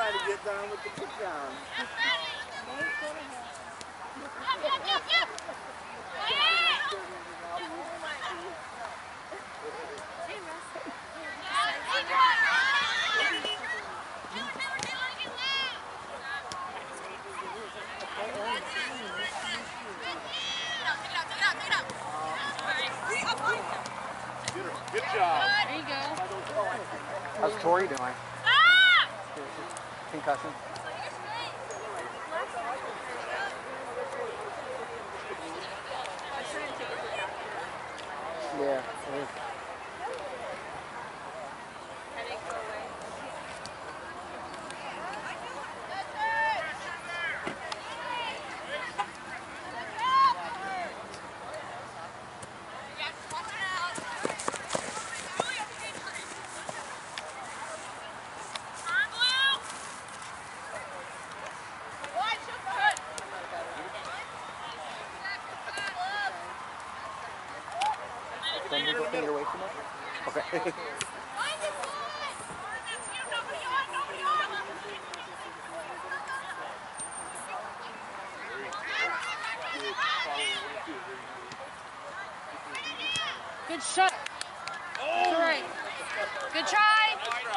trying to get down with the kick down. Good job. There you go. How's Tori doing? Concussion? Yeah. Don't move your finger away too much? Okay. Good shot. That's all right. Good try.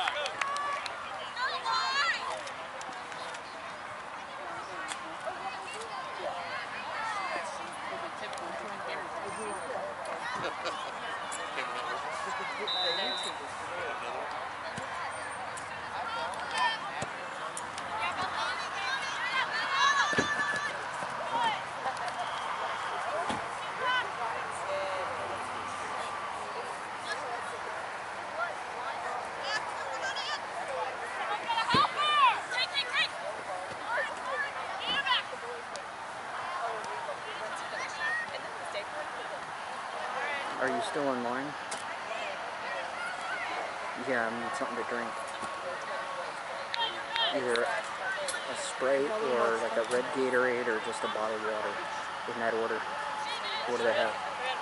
Are you still in line? Yeah, I need something to drink. Either a Sprite or like a red Gatorade or just a bottled water. In that order. What do they have?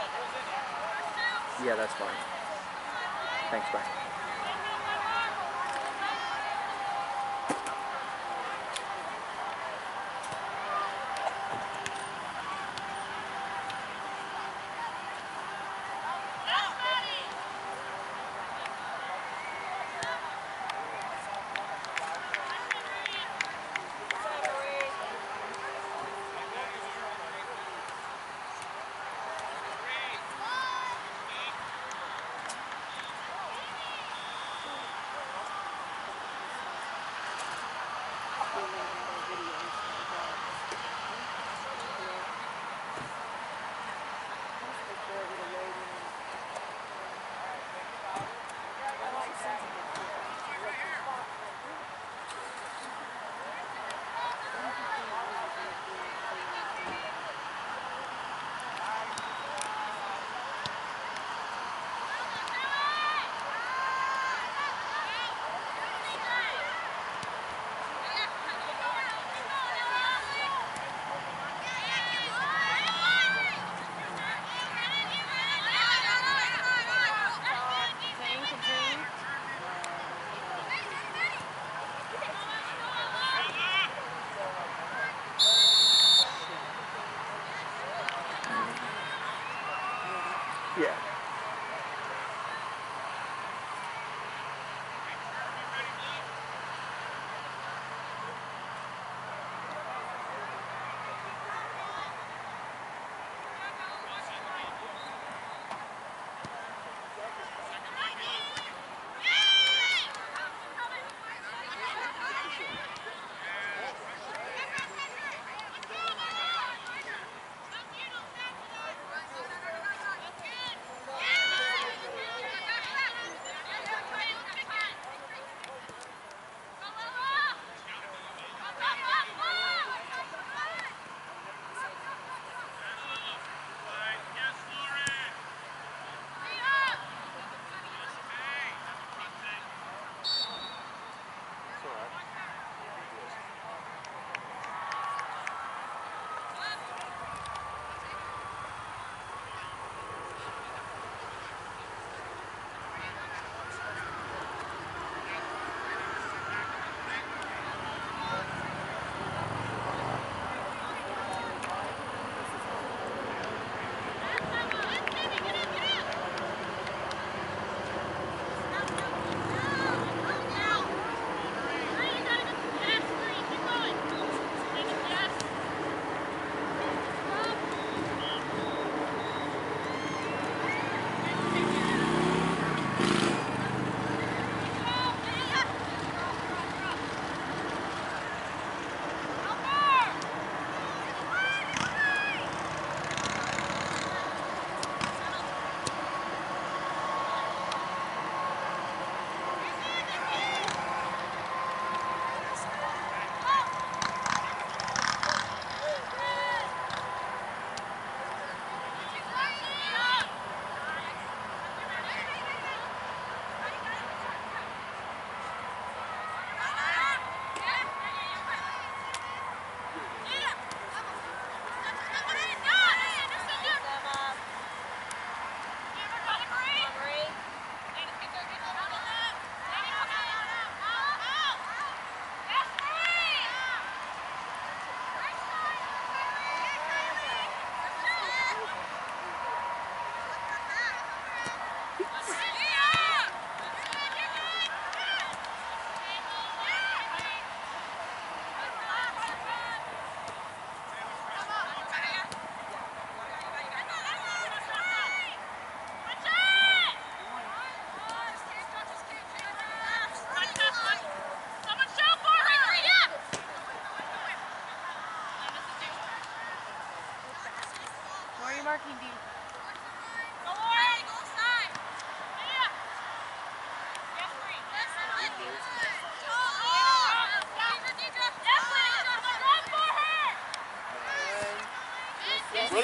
Yeah, that's fine. Thanks, bye.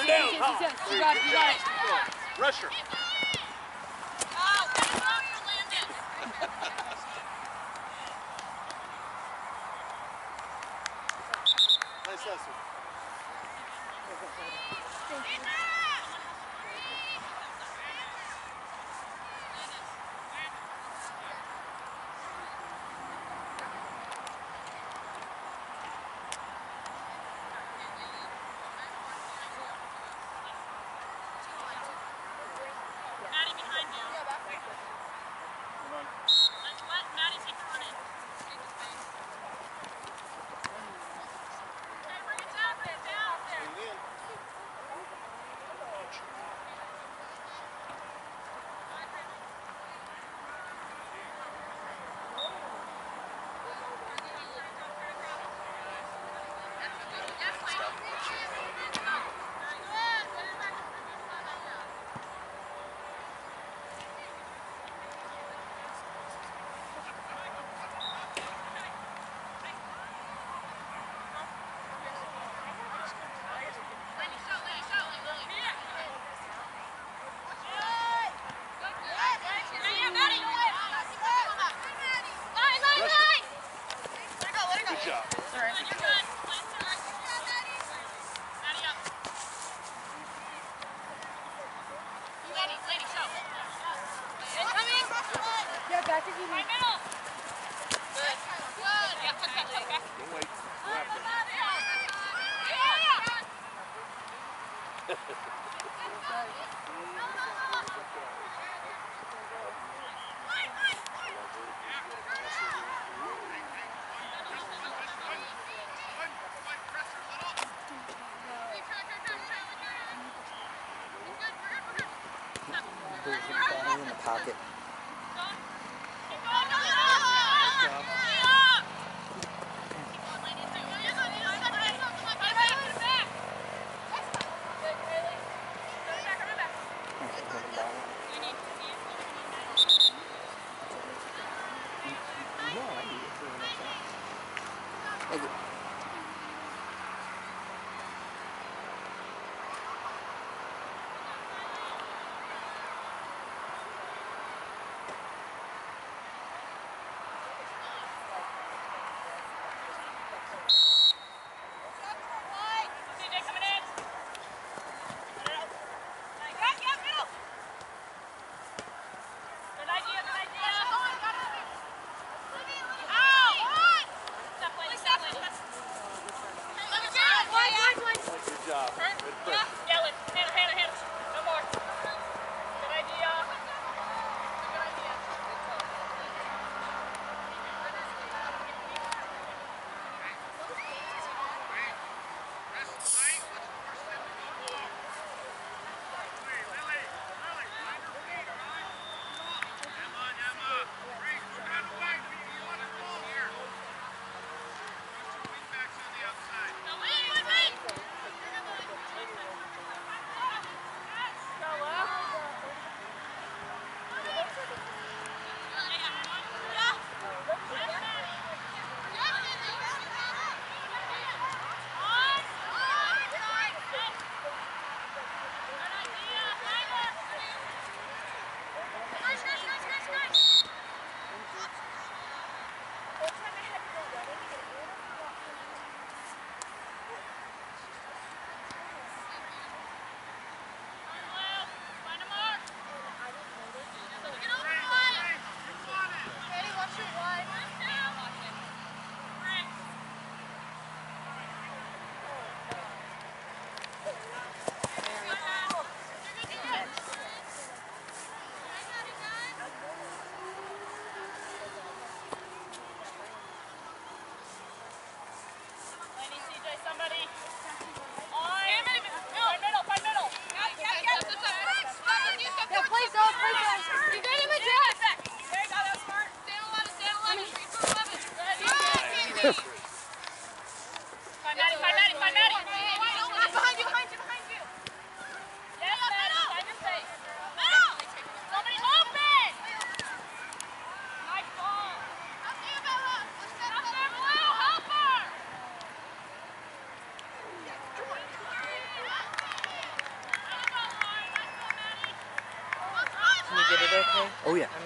down. You got it. You got it. Rusher. Nice hustle. Good job. Yeah, back if you need. Don't wait. Go after There's a ball in the pocket. Thank you. Good job. Good pressure.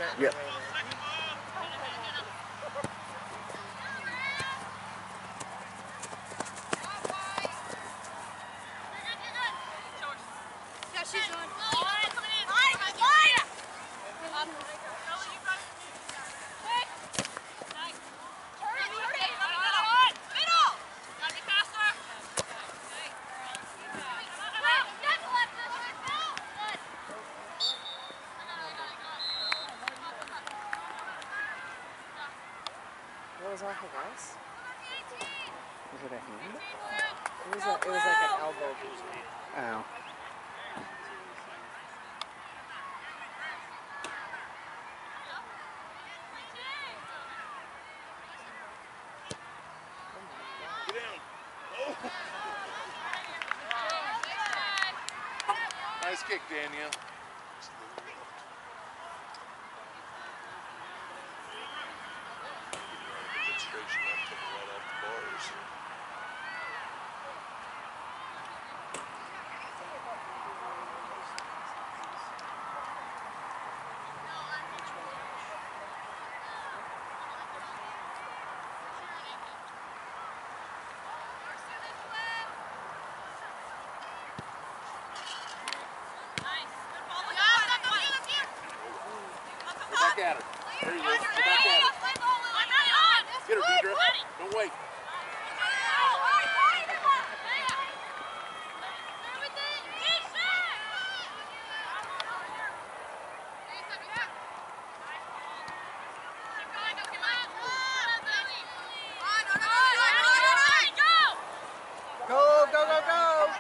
it. Yep. Yeah, she's on. What was off of us? Was it a hand? It was like an elbow. Oh. Get down. Oh. Nice kick, Danielle. Demonstration up to right off the bars. Back at her. There you go. Go back at her. Get her, Deidre. Don't wait. Go, go, go, go!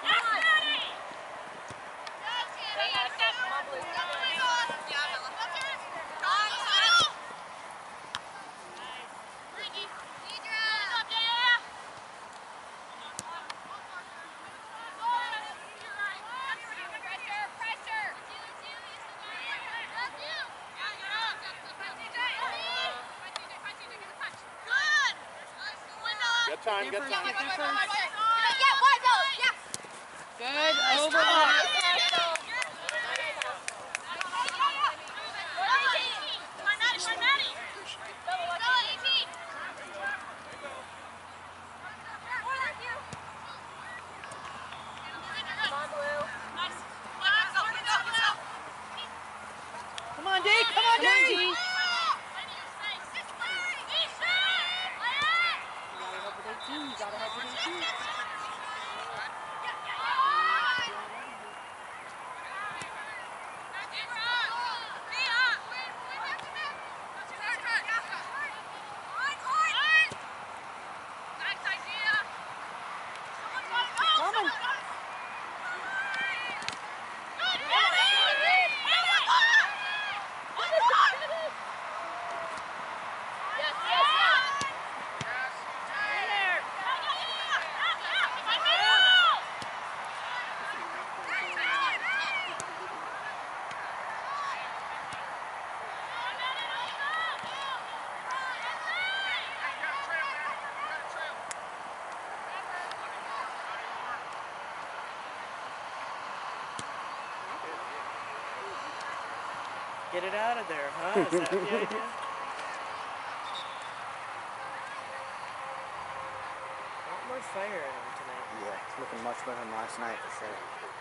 Get time, get time. Good. Overlook. Come on, D! Come on, D! Come on, D. You gotta help with 18. You gotta help with 18. Coming. Get it out of there, huh? Is that the idea? A lot more fire in him tonight. Yeah, it's looking much better than last night for sure.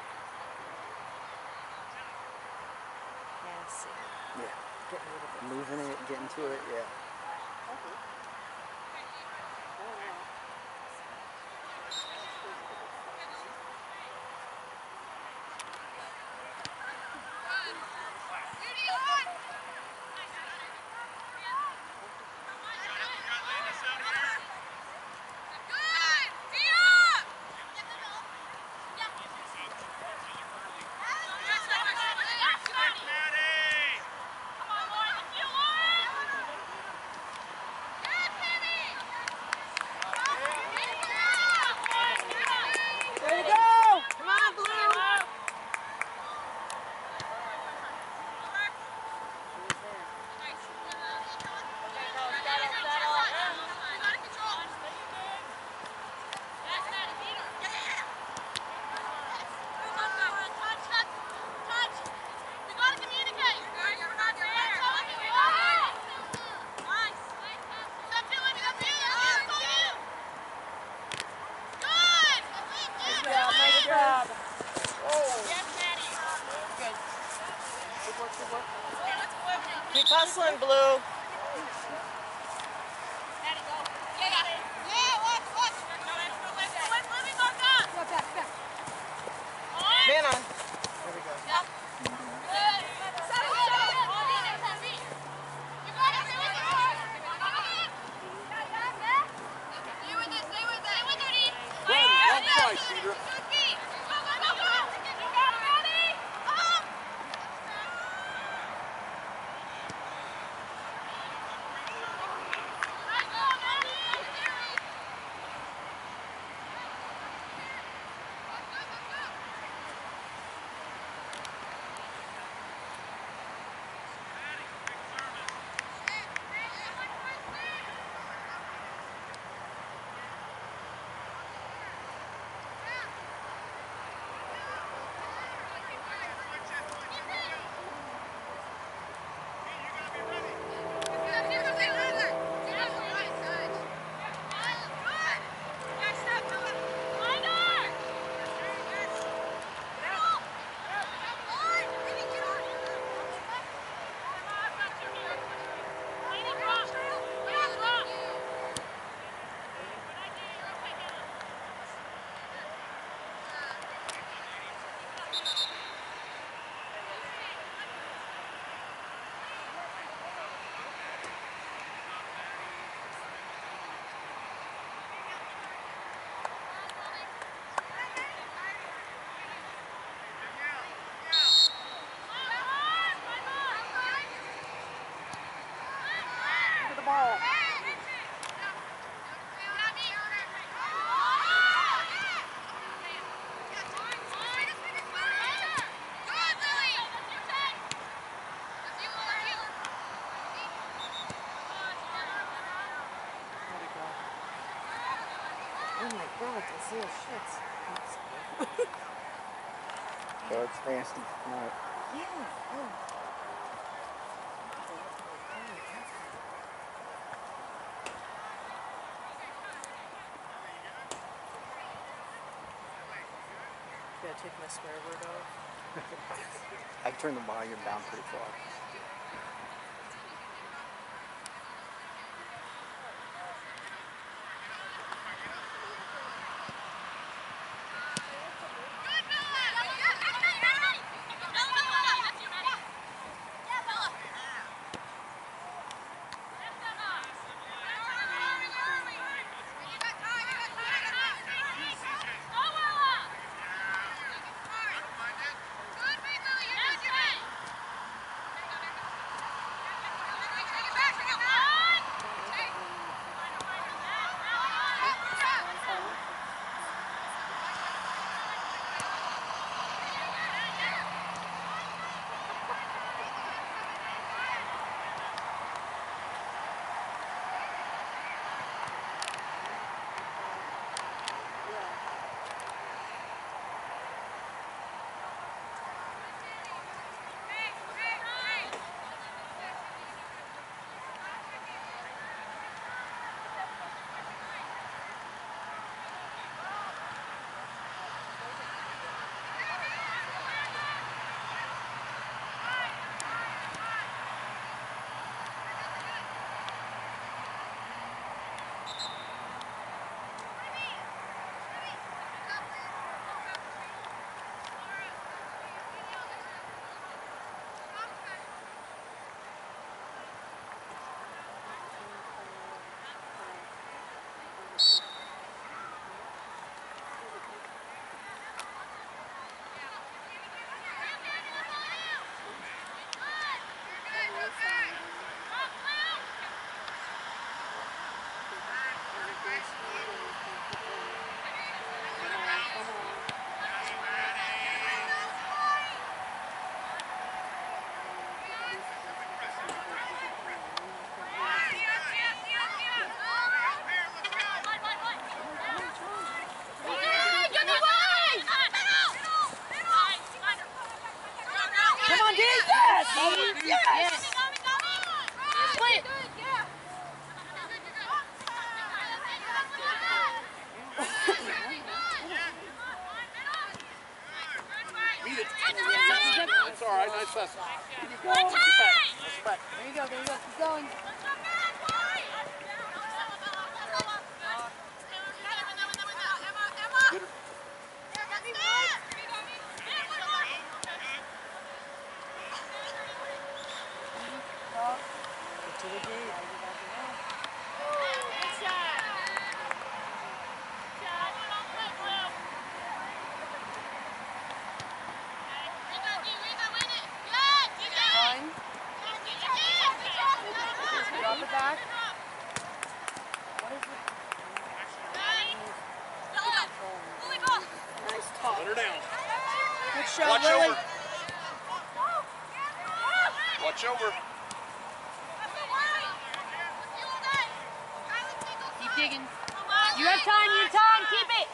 Gassy. Yeah. Getting a little bit. Moving it, getting to it, yeah. my god, this little shit's. So it's nasty. Right. Yeah. Oh. Gotta take my swear word off. I turned the volume down pretty far. Come on, D! Yes! Yes. Split. Beat it. There That's all right. Nice pass. you Nice back. go. There you go. Keep going. Get her. Get to the gate. Fine. Drop it back. Nice talk. Put her down. Good shot, Watch Lily. over. Watch over. Keep digging. You have time. You have time. Keep it.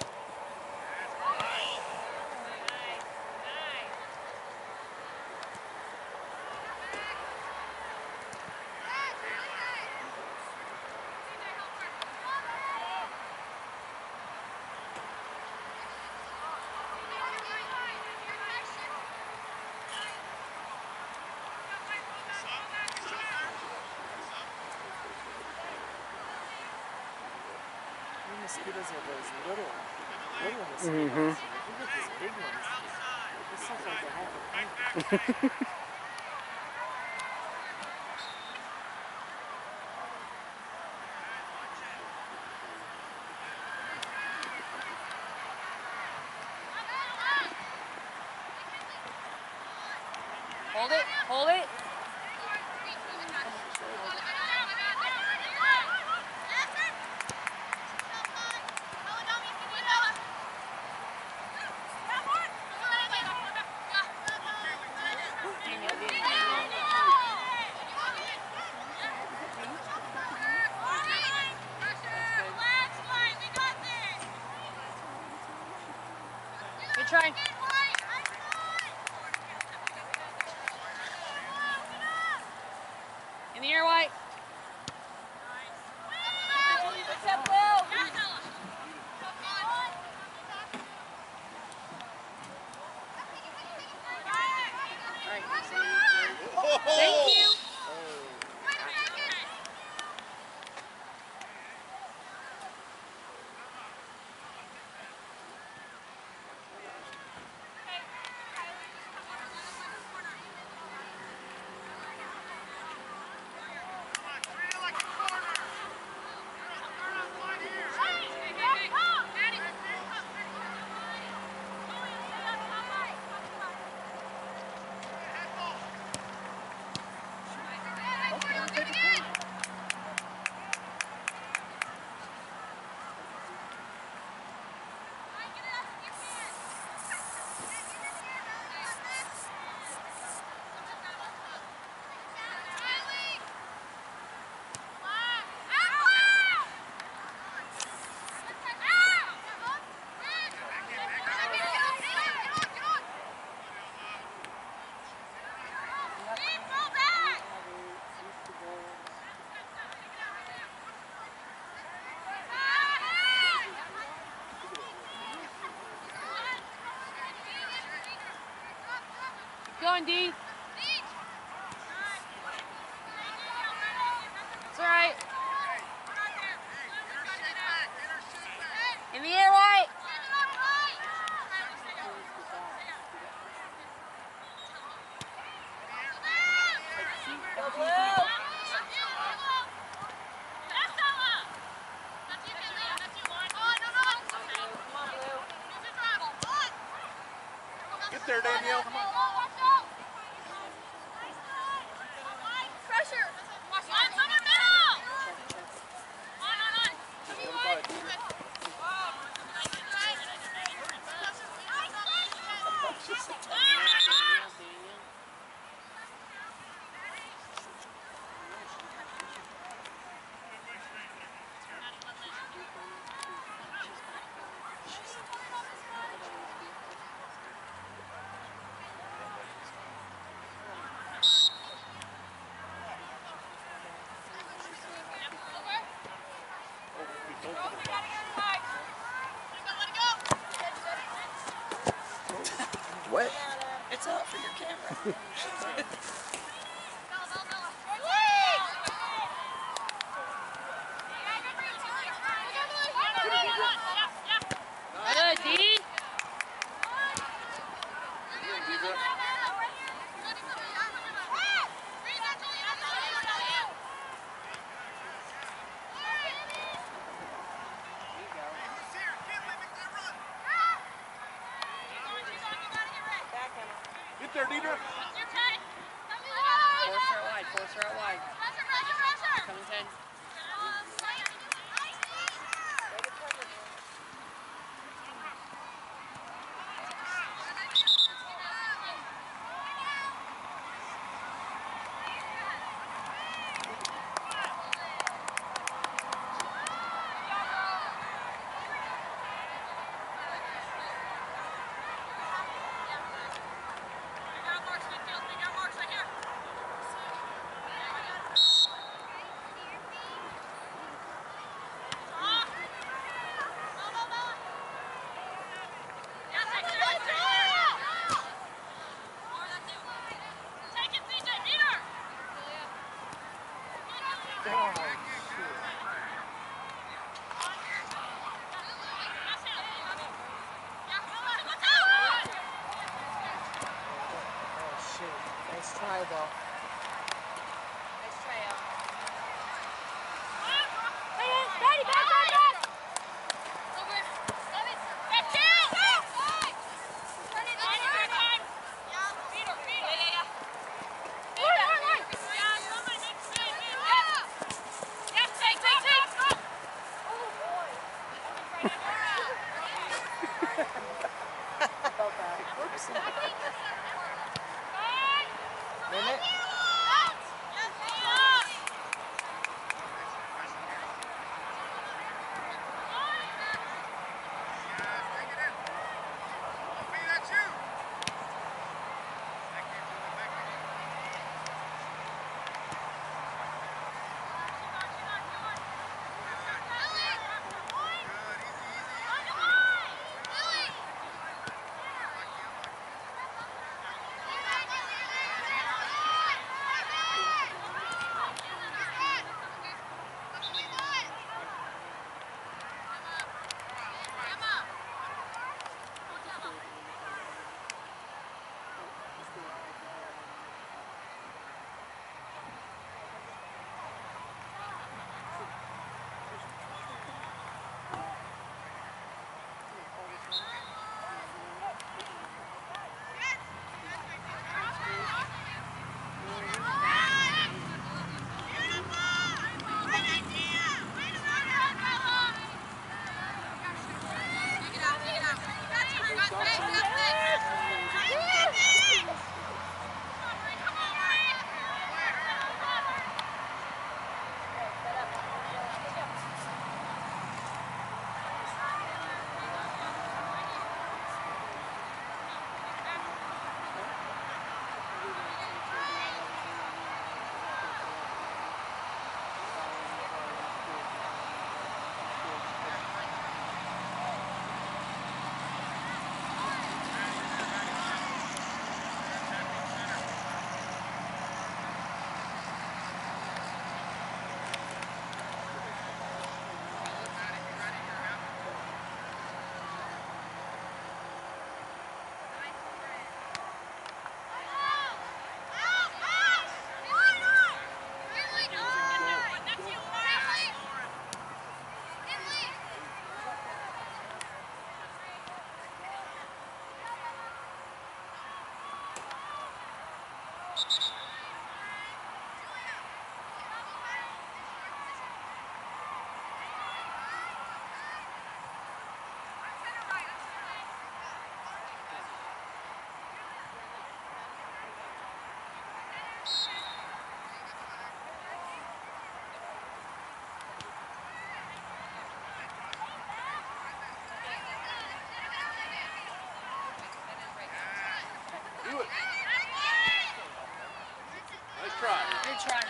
Mosquitoes are those little mosquitoes. Look at these big ones. This looks like they have a pink. Hold it. Hold it. try. In the air, White. Thank you. Going, D. It's all right. In the air, White. Get there, Danielle. What? It's out for your camera. Good, D. Get there, Deidre. Force her out wide. Coming 10. Do it. Nice try. Good try.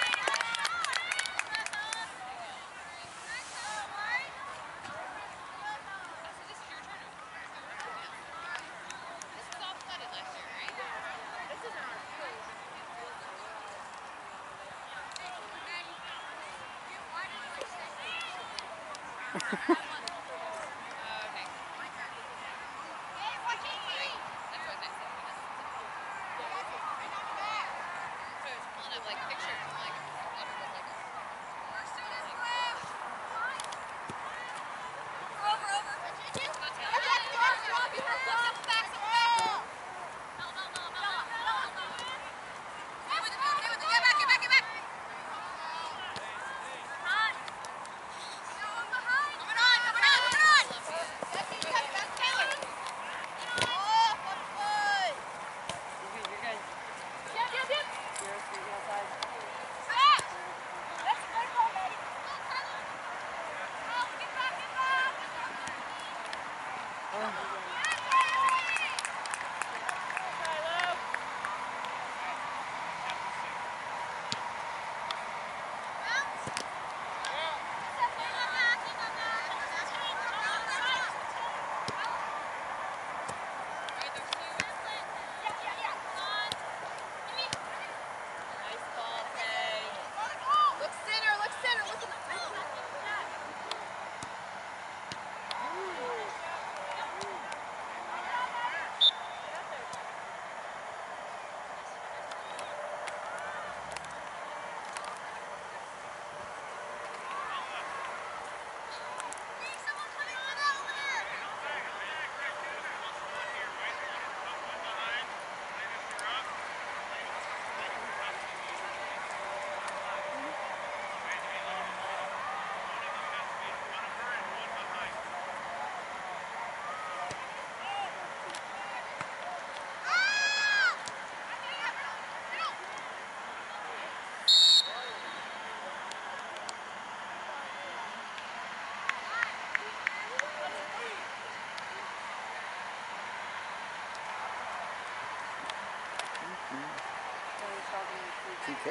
TK?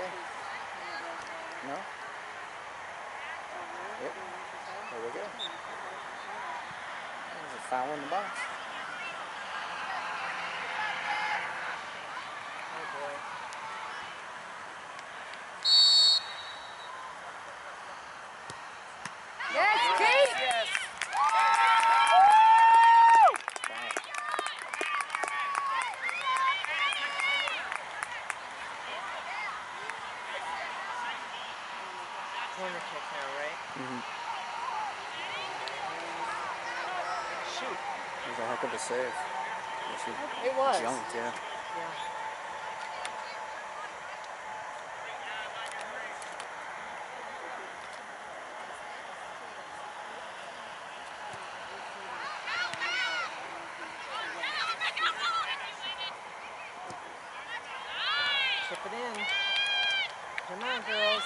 No? Yep. There we go. There's a foul in the box. Oh boy. Yes, Kate! Yes. Corner kick now, right? Mm-hmm. Shoot. It was a heck of a save. She It was. jumped, yeah. Yeah. Chip it in. Come on, girls.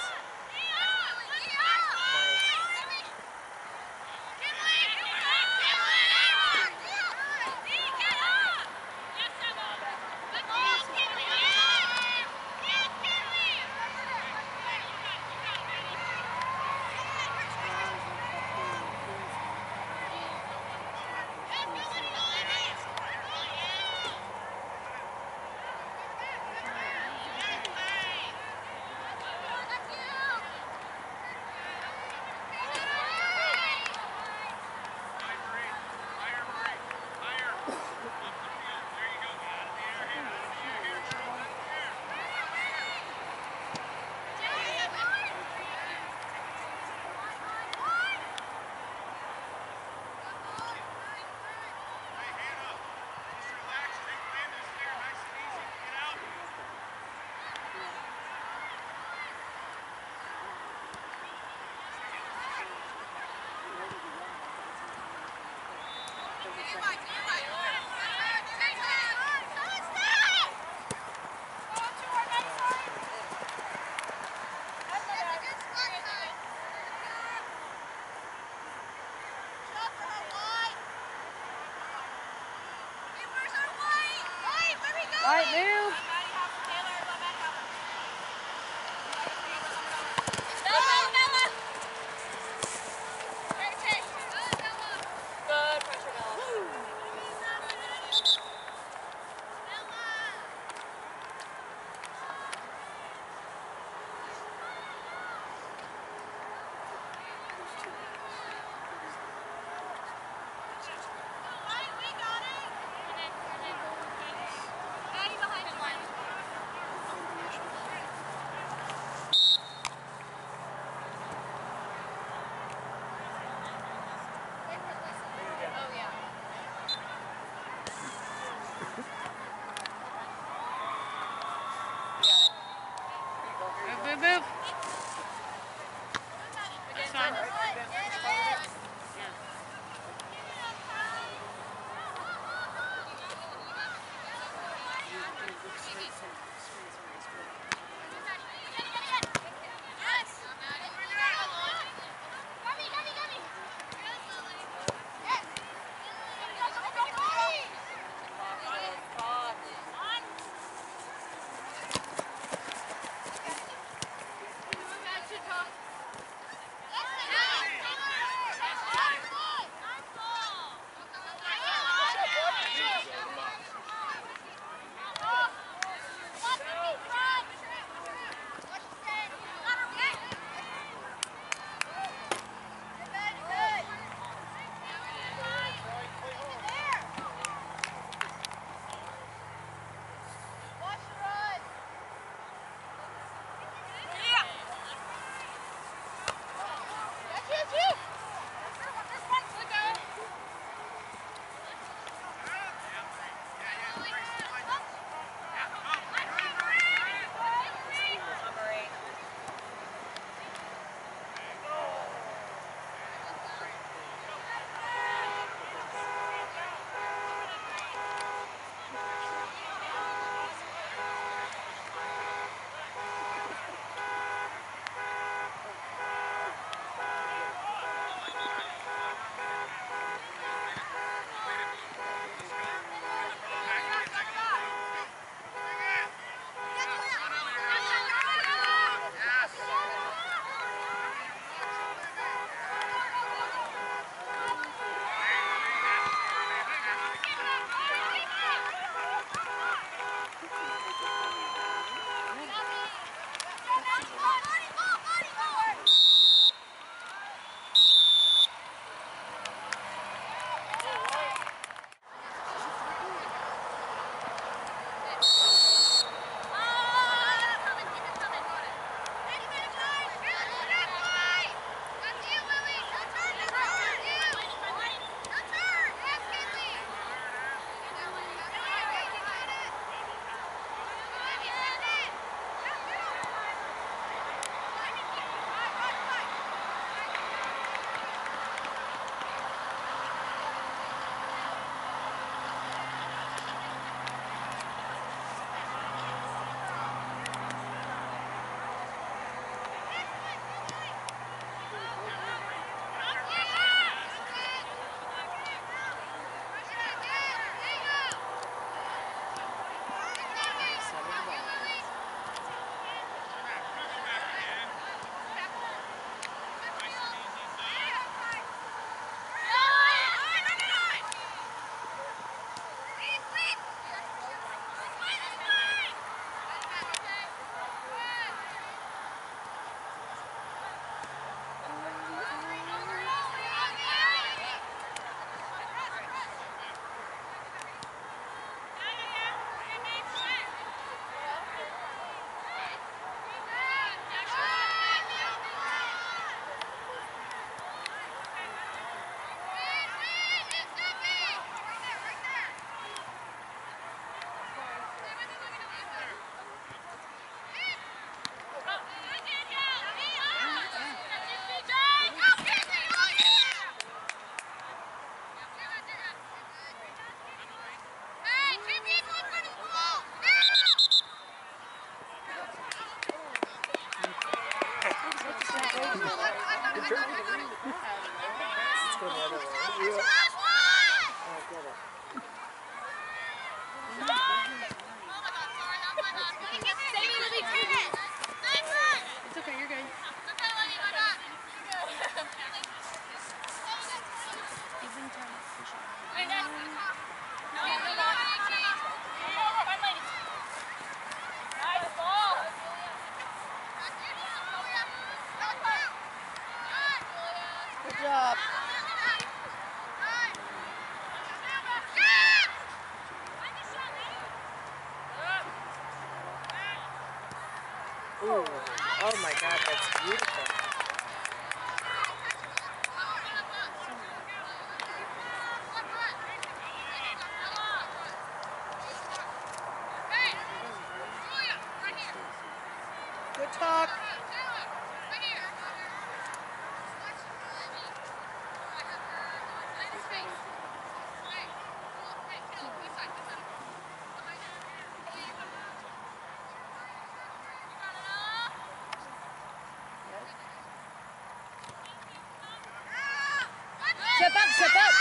Nice. right, move. Good pressure, Bella. Move, move, move. That's fine. Yeah. job. Ooh. Oh my God, that's beautiful. Good talk. Step up, step up.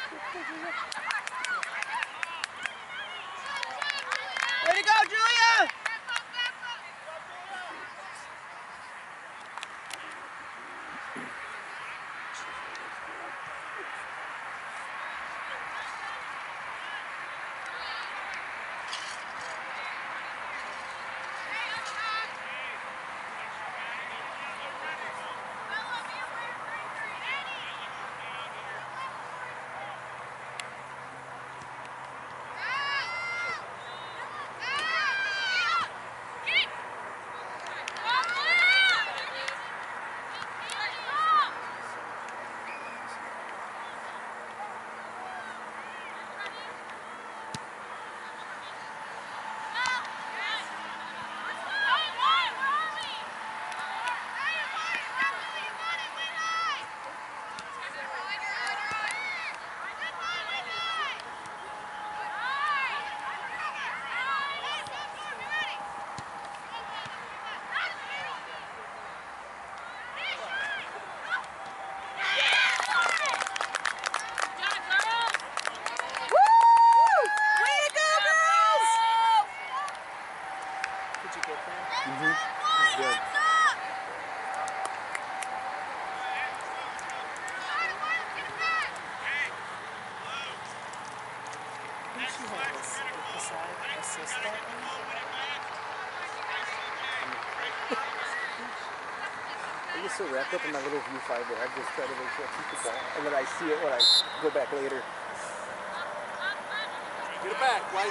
Way to go, Julia! Did you get that? Mm-hmm. Good. I think she had this beside assist that one. I get so wrapped up in my little viewfinder, I just try to make sure I keep the ball, and then I see it when I go back later. Get it back, White.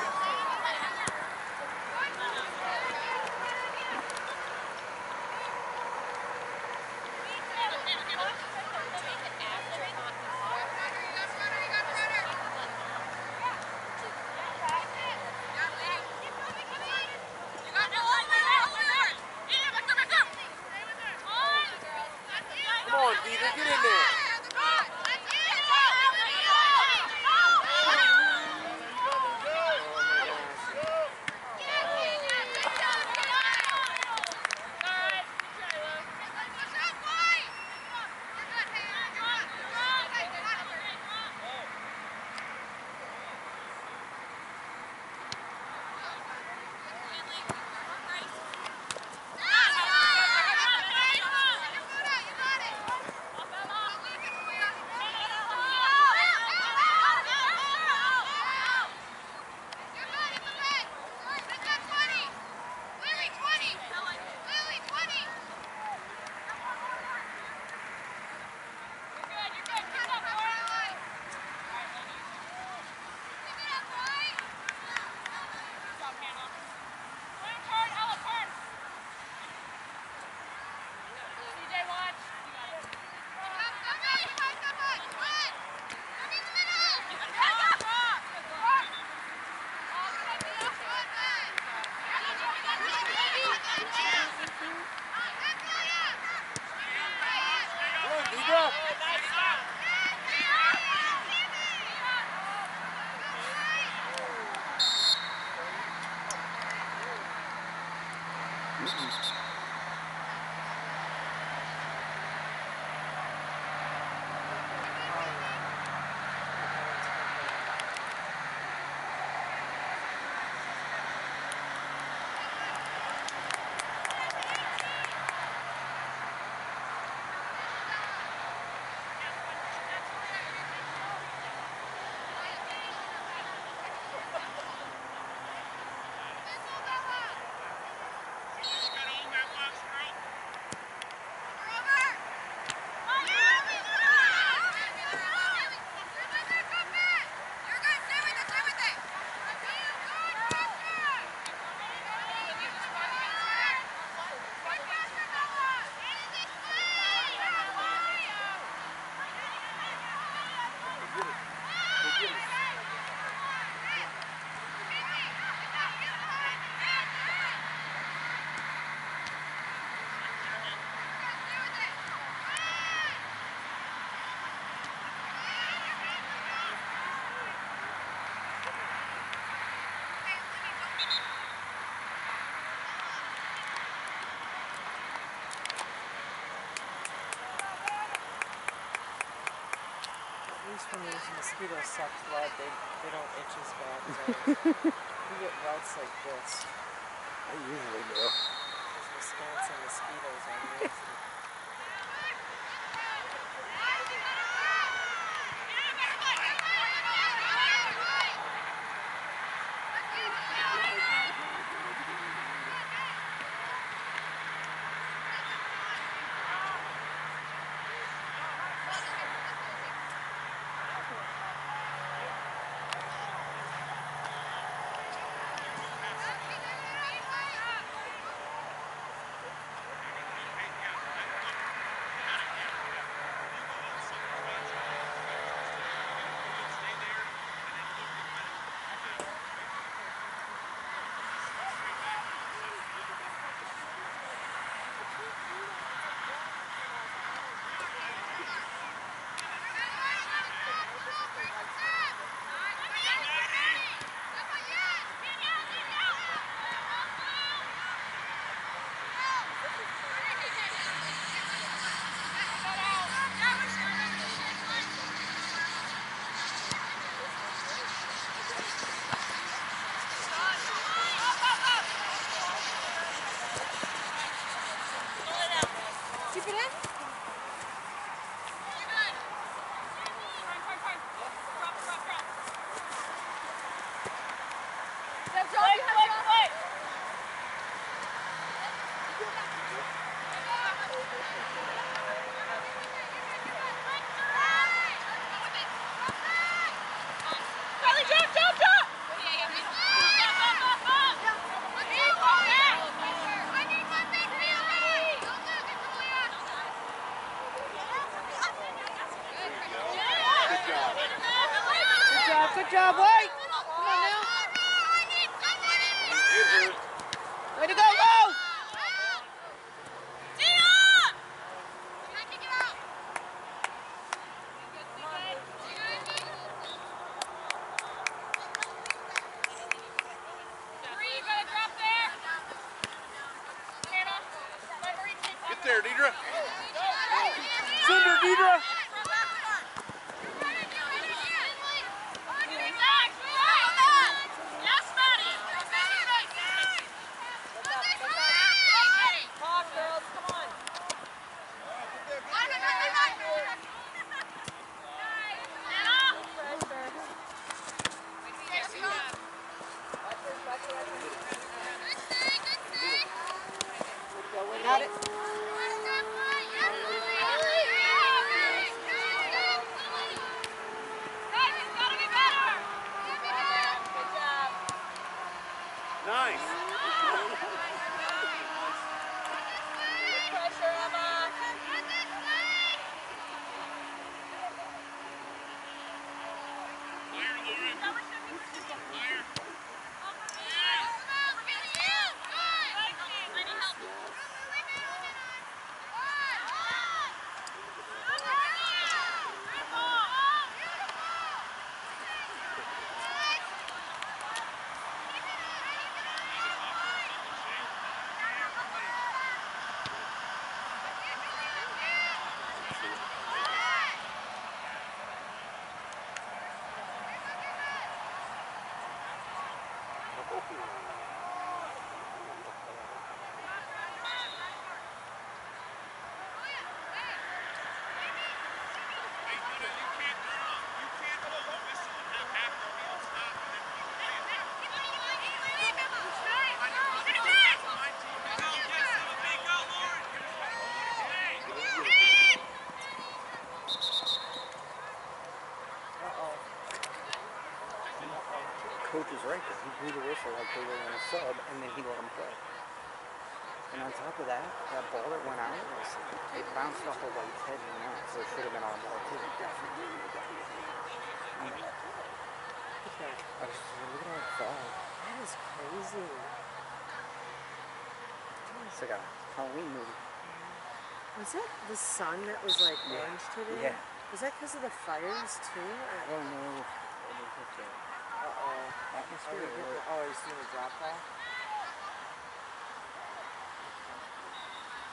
Come on, Dieter, get in there. least when these mosquitoes suck blood, they don't itch as bad as ours. We get welts like this. I usually do. Those Wisconsin mosquitoes are nasty. Keep it in. Good job, White. Come on now. Way to go, Mo! Get there, Deidre. Send her, Deidre. Got it. Nice. Coach is right, because he blew the whistle like they were in a sub, and then he let them play. And on top of that, that ball that went out, it bounced off of White's head and went out, so it should have been our ball too. Okay. I was just like, look at how it fell. That is crazy. It's like a Halloween movie. Was it the sun that was like orange today? Yeah. Was that because of the fires too? I don't know if it was just the atmosphere or... Oh, he's doing a drop ball?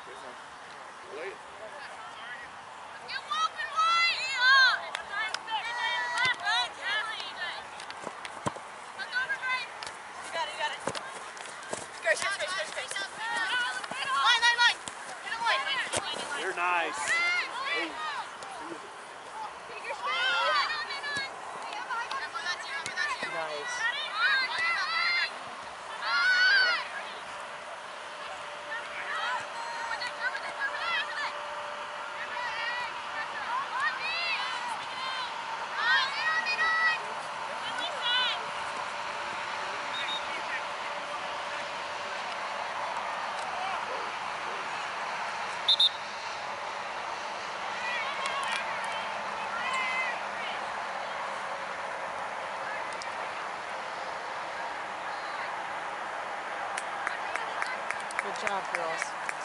Late. Get walking, White! job, girls.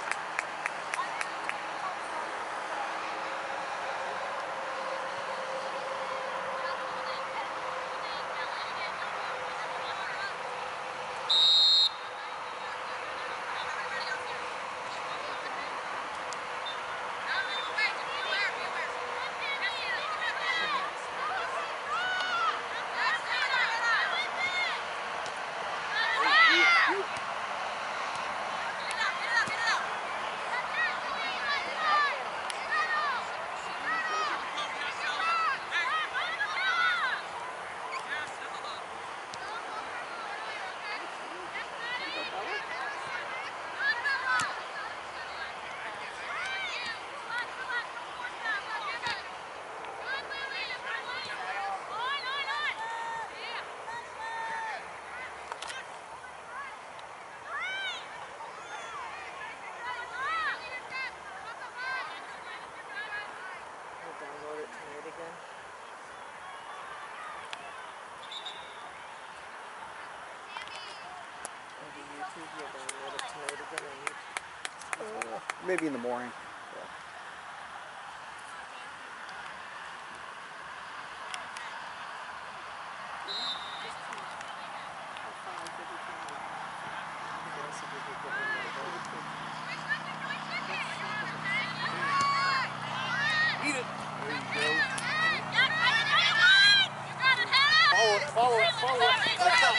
Download it tonight again. Maybe YouTube, you'll download it tonight again on YouTube. Maybe in the morning. Eat it. There you go. Follow it. Good stuff.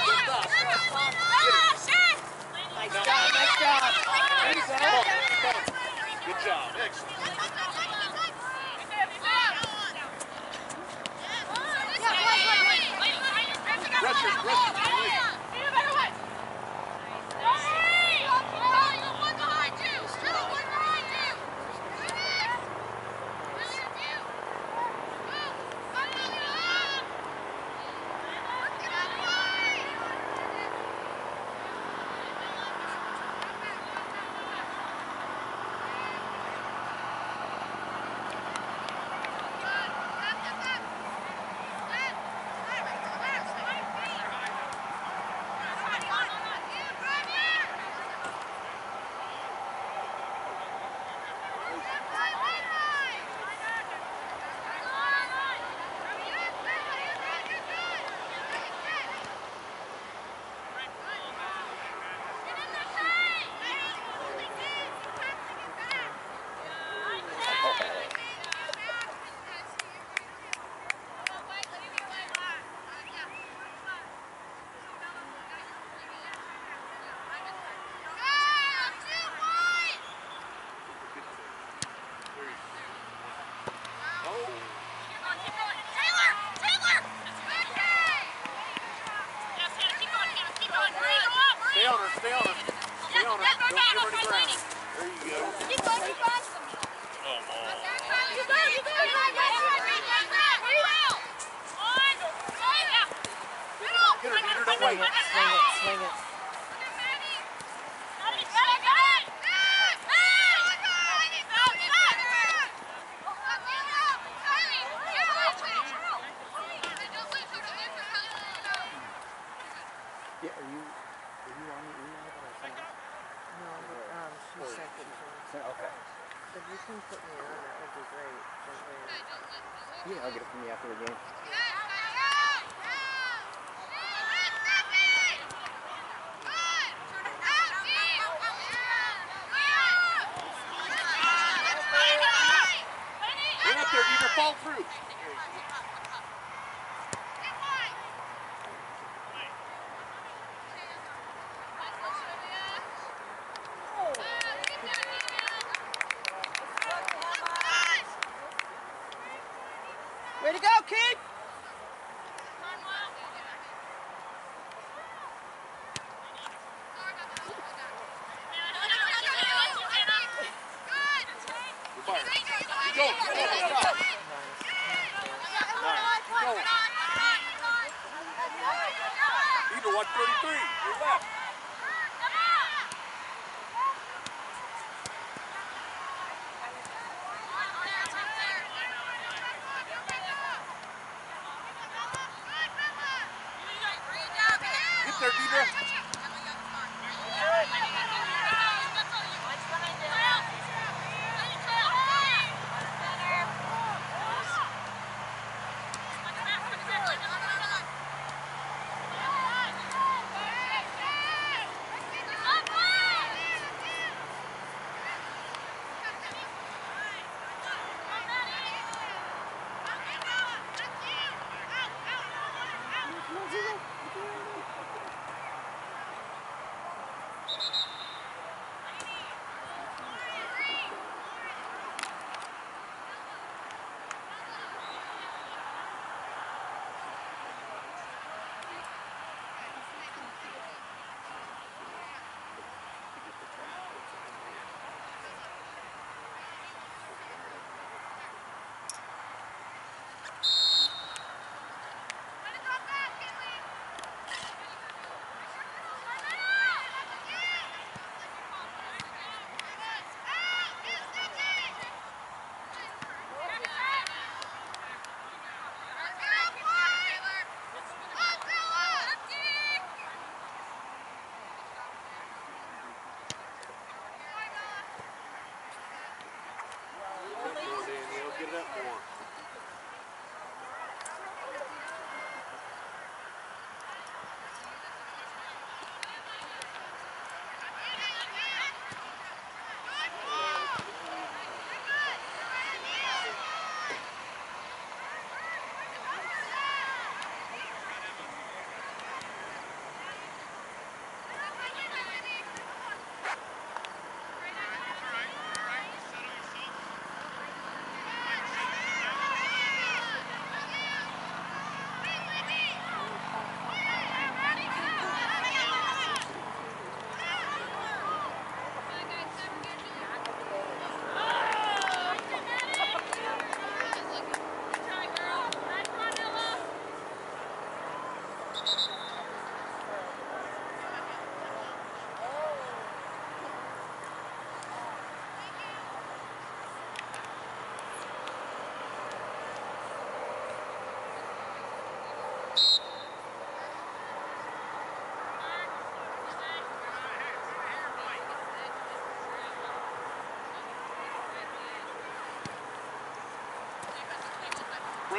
Nice job. There you go. Good job. Excellent. Pressure. Stay on her. Don't give her any ground. There you go. Keep going. Come on. Get her, Dieter. Don't wait. Swing it. Yeah, are you on the email that I sent out? No, she sent it to me. Okay. If you can put me on, that would be great. Yeah, I'll get it from you after the game. Get up there, Dieter. Fall through. Way to go, Keith! Go. Dieter, 133. You're left. Get there, Dieter.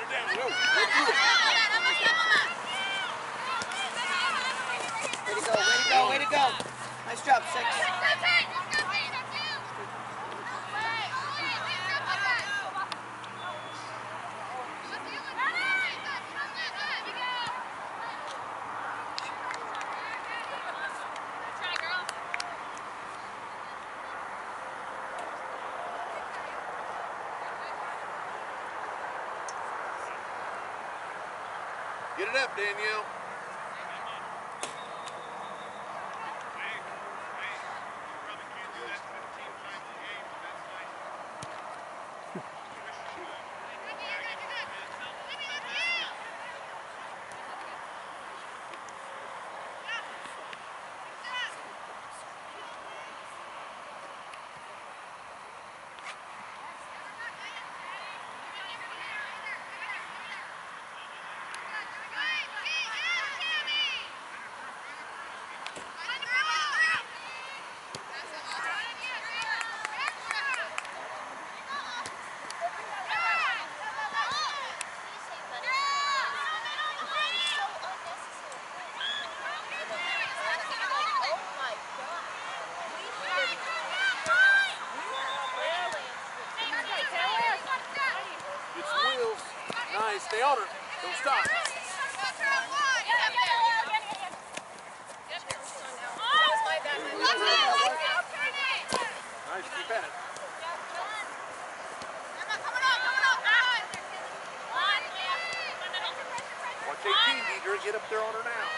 down. Go. Way to go. Nice job, 6. Get it up, Danielle. Nice, stay on her. Don't stop. Nice, keep at it. Watch 18, Deidre. Get up there on her now.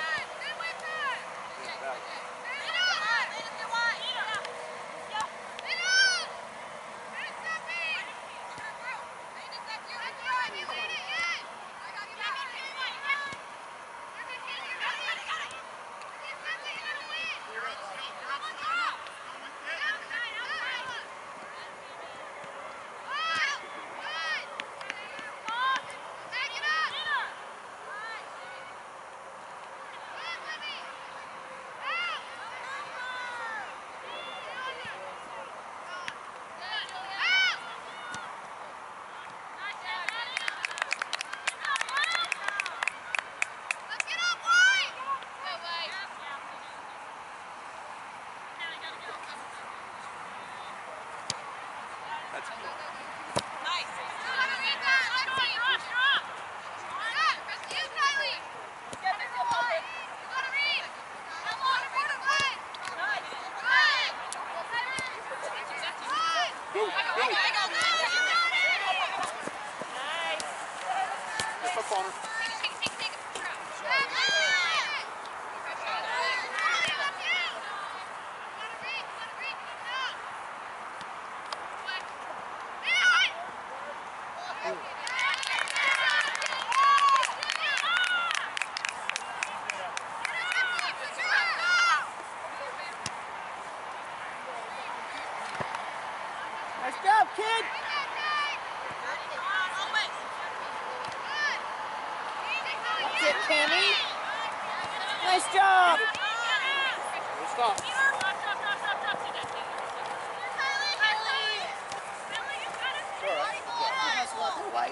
Nice job, kid. That's it, Tammy. Nice job. Don't stop. Nice level, White.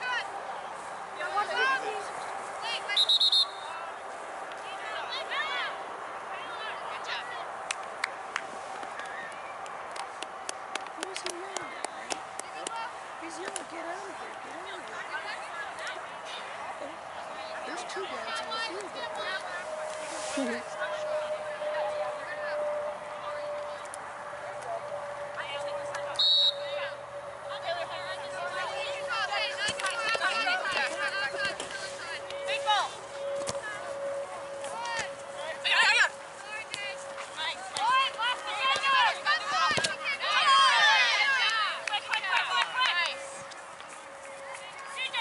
Where's he now? He's yelling, get out of here, get out of here. There's 2 guys on the field there.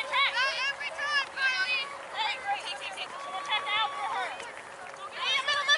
Every time, Carly! Hey, take. Attack out for her. Hey, middle.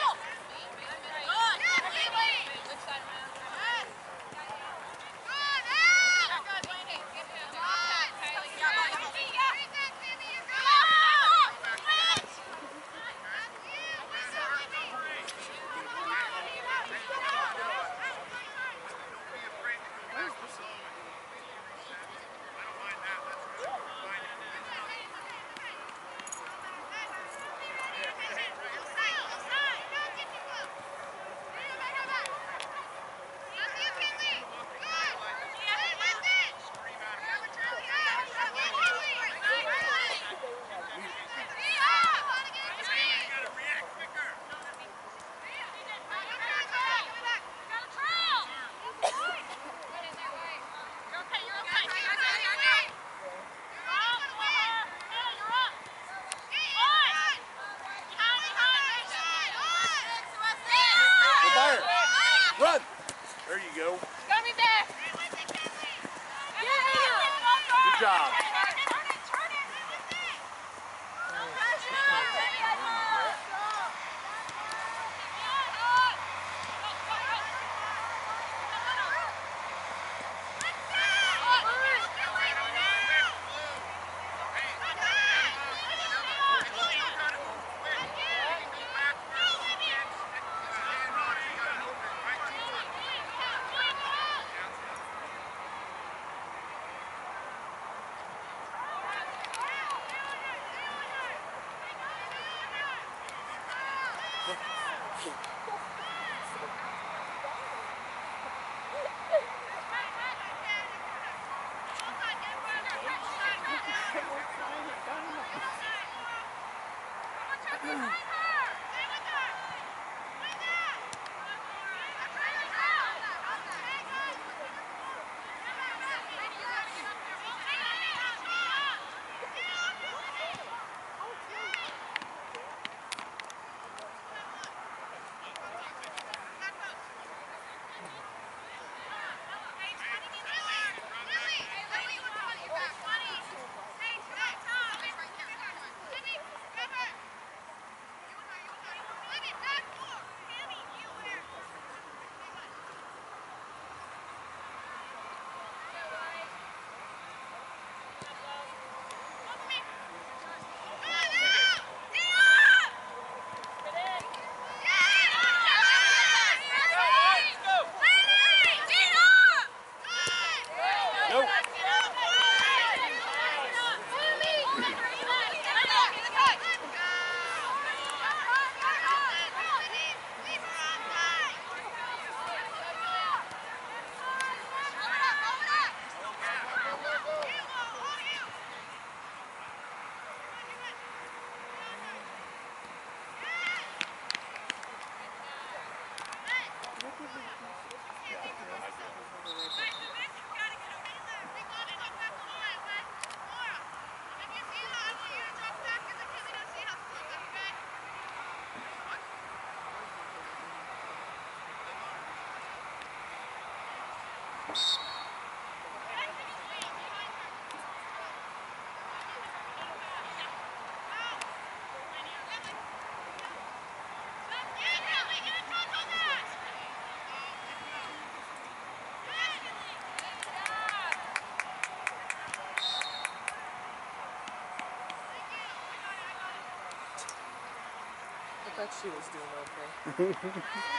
I thought she was doing okay. I don't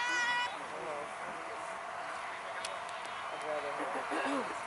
know. I'd rather have it.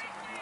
somebody